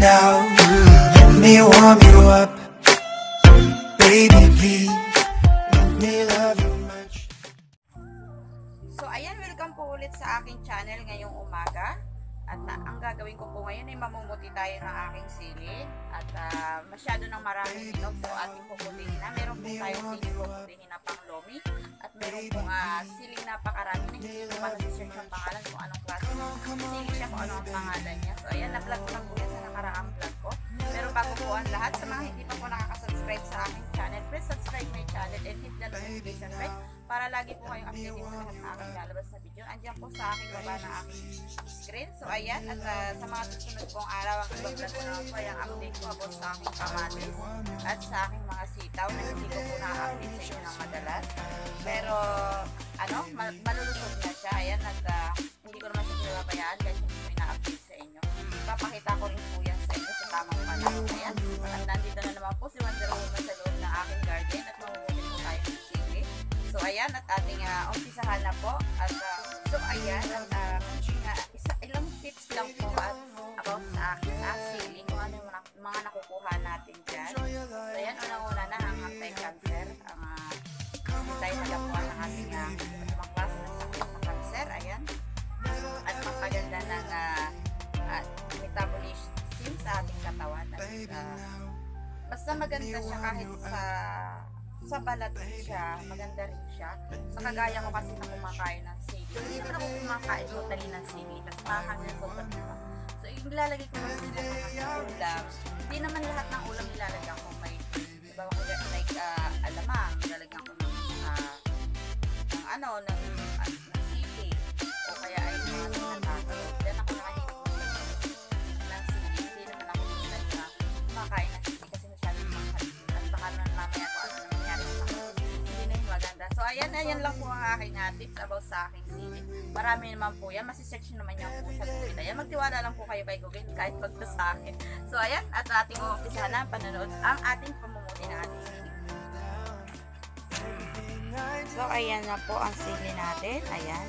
now, let me warm you up. Baby, please, let me love you much. So ayan, welcome po ulit sa aking channel ngayong umaga. At ang gagawin ko po ngayon ay mamumuti tayo ng aking sili. At masyado ng maraming hinog, so ating puputihin na. Meron po tayong siling puputihin na pang lomi. At meron pong siling napakarami na hindi ko pa nasi-search yung pangalan kung anong klase sili siya, kung anong pangalan niya. So ayan, na-vlog ko lang po yan sa nakaraang vlog ko. Pero bago po ang lahat, sa mga hindi pa po nakaka-subscribe sa aking channel, please subscribe my channel and hit the notification bell para lagi po kayong updated sa lahat na aking lalabas na video. Andiyan po sa aking baba ng aking screen. So ayan, at sa mga susunod pong araw, ang i-vlog ko naman po ay ang update ko about sa aking kamatis at sa aking mga sitaw na hindi ko po na-update sa inyo ng madalas. Pero ano, malulusog na siya. Ayan, at hindi ko naman siya pinabayaan dahil hindi ko na-update sa inyo. Papakita ko rin po yan sa inyo sa tamang panahon. Ayan, at nandito na naman po si Wonder Woman sa loob ng aking garden at mamumuli po tayo ng sili. So ayan, at ating umpisahan na po. At so ayan, at ilang tips lang po at about sa akin sili, kung ano yung mga nakukuha natin dyan. So ayan, unang-una na ang anti-cancer, ang tayo nagapuan ng ating mga klase ng sakit na cancer. Ayan, at magpaganda ng metabolism sa ating katawan. At basta maganda siya kahit sa balat siya, maganda rin siya. Sa kagaya ko kasi na kumakain ng sili. Hindi naman ako kumakain totally ng sili. Tapos makakain ng sobrang diba. So, ilalagay ko lang sa mga ulam. Hindi naman lahat ng ulam nilalagyan ko. May, diba ko like alamang, nilalagyan ko ng sili. O kaya ay mga sinatato. Then ako nakahilig ng sili. Hindi naman ako talaga kumakain ng sili kasi masyadong makakain. At baka naman mamaya ko ano nangyari sa akin. Hindi na yung maganda. So, ayan lang po ang aking tips about sa aking sili. Marami naman po yan. Masisearch naman yan po sa Google. Ayan, magtiwala lang po kayo kay Google kahit wag na sa akin. So, ayan. At ating umpisahan na panonood ang ating pamumuti ng ating sili. So, ayan na po ang sili natin. Ayan.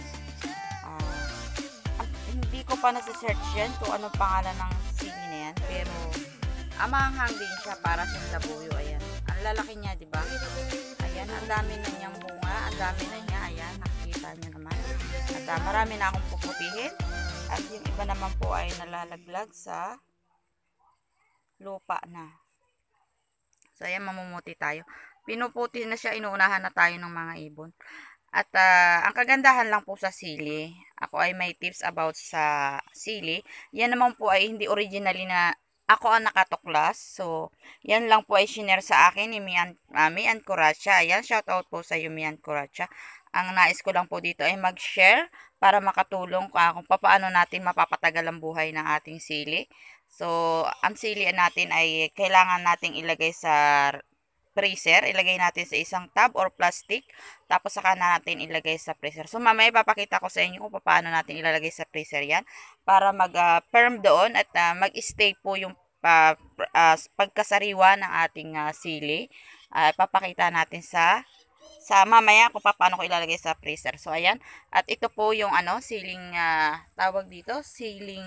Hindi ko pa nasisearch yan kung anong pangalan ng sili na yan. Pero, amanghang din siya para siyang labuyo. Ayan. Ang lalaki niya, diba? Ayan. Ang dami na niyang bunga. Ang dami na niya. Ayan. Nakikita niyo naman. At marami na akong puputihin. At yung iba naman po ay nalalaglag sa lupa na. So, ayan. Mamumuti tayo. Pinuputi na siya, inuunahan na tayo ng mga ibon. At ang kagandahan lang po sa sili, ako ay may tips about sa sili. Yan naman po ay hindi originally na ako ang nakatuklas. So, yan lang po ay shinare sa akin ni Mian Coracha. Ayan, shoutout po sa iyo, Mian Coracha. Ang nais ko lang po dito ay mag-share para makatulong kung paano natin mapapatagal ang buhay ng ating sili. So, ang sili natin ay kailangan nating ilagay sa freezer, ilagay natin sa isang tub or plastic, tapos saka natin ilagay sa freezer. So, mamaya papakita ko sa inyo kung paano natin ilalagay sa freezer yan, para mag-firm doon at mag-stay po yung pagkasariwa ng ating sili. Papakita natin sa mamaya kung paano ko ilalagay sa freezer. So, ayan. At ito po yung siling, tawag dito, siling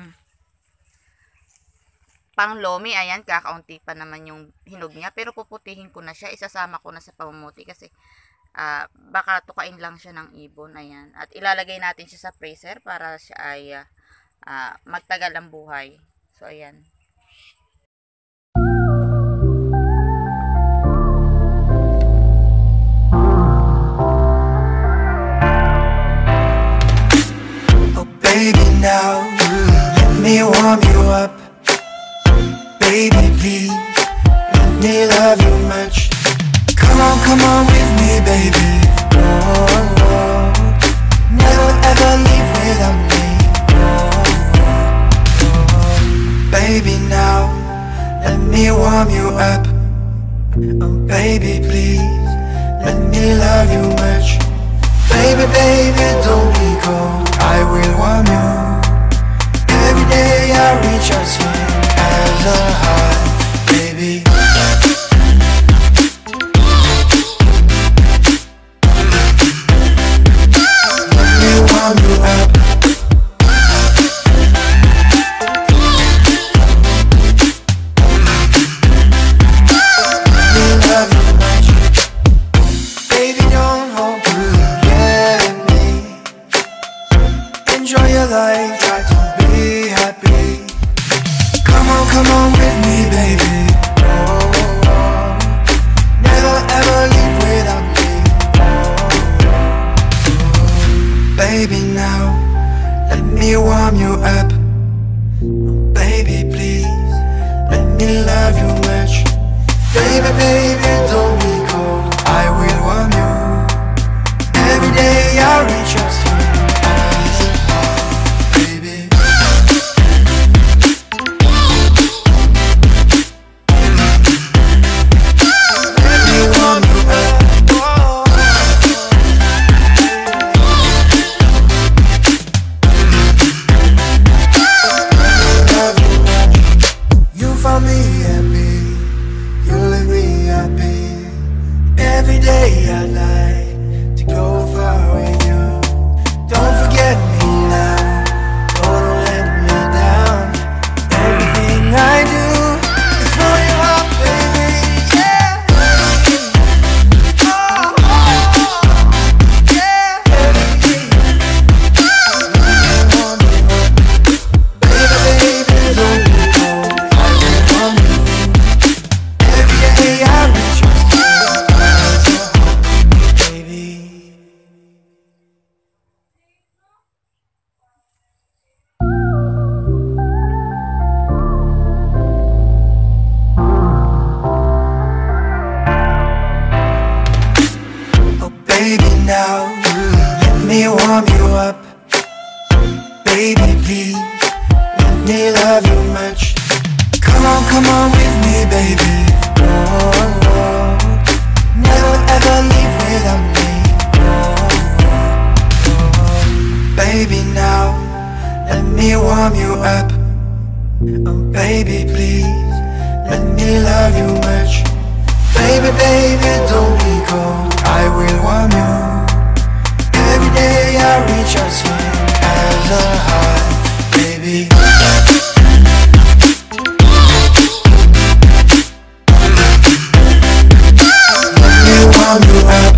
pang lomi. Ayan, kakaunti pa naman yung hinog niya. Pero puputihin ko na siya. Isasama ko na sa pamumuti kasi baka tukain lang siya ng ibon. Ayan. At ilalagay natin siya sa freezer para siya ay magtagal ang buhay. So, ayan. Oh, baby, now, let me warm you up. Baby, please, let me love you much. Come on with me, baby. Oh, never ever leave without me. Oh, baby, now, let me warm you up. Oh, baby, please, let me love you much. Baby, baby, don't be cold. I will warm you. Every day I reach out to you as a heart, baby. Let me warm you up. baby. Oh, never ever leave without me. Baby, now let me warm you up. Baby, please let me love you much. Baby, baby, don't be cold, I will warm you. Every day I reach out to you, baby. Let me warm you up. Love you much. You found me happy, you leave me happy. Every day I like to go far with you. Don't forget me now, don't let me down. Everything I do is for your heart, baby. Yeah. Oh, yeah. Baby, baby, don't be cold, I will warm you. Every day I reach out to you, baby. Oh baby, now let me warm you up. Baby, please let me love you much. Come on with me, baby. Oh, oh. Never ever leave without me. Oh, oh. Baby, now let me warm you up. Oh baby, please let me love you much. Baby, baby, don't be cold, I will warm you. Every day I reach out to you as a heart, baby. Let me warm you up.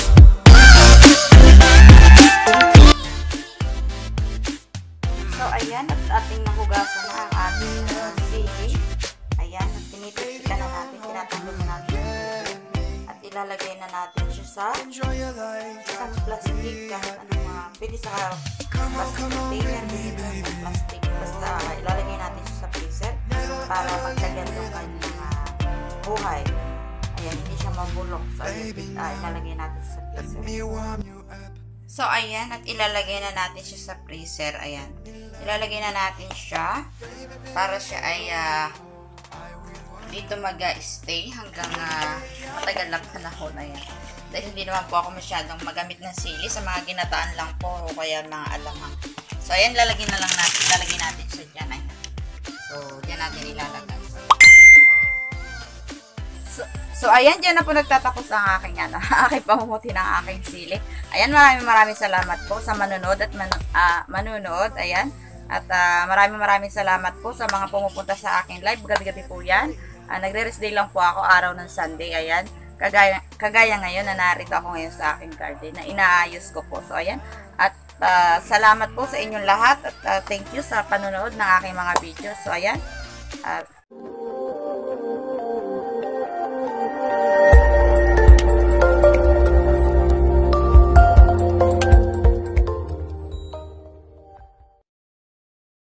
So, ayan, at ating nahugasan na ang ating sili. Ayan, at tinitipikan na natin, tinatanggal na natin. At ilalagay na natin siya sa Enjoy your life. isang plastic, kahit anong mga, pwede sa plastic container, pwede sa plastic. Basta ilalagay natin siya sa freezer para magtagal yung kanyang buhay. Ayan, hindi siya mabulok. So, ilalagay natin sa Let freezer. me warm you up. So, ayan, at ilalagay na natin siya sa freezer. Ayan. Ilalagay na natin siya para siya ay dito mag-stay hanggang matagal na panahon. Ayan. Dahil hindi naman po ako masyadong magamit ng sili. Sa mga ginataan lang po o kaya mga alamang. So, ayan, lalagay na lang natin. Ilalagay natin siya dyan. Ayan. So, dyan natin ilalagay. So, ayan, dyan na po nagtatapos ang aking, aking pamumuti ng aking sili. Ayan, maraming salamat po sa manunod at manunod. Ayan. At maraming salamat po sa mga pumupunta sa aking live. Gabi-gabi po yan. Nagre-rest day lang po ako araw ng Sunday. Ayan. Kagaya ngayon na narito ako ngayon sa aking garden na inaayos ko po. So, ayan. At salamat po sa inyong lahat. At thank you sa panonood ng aking mga videos. So, ayan.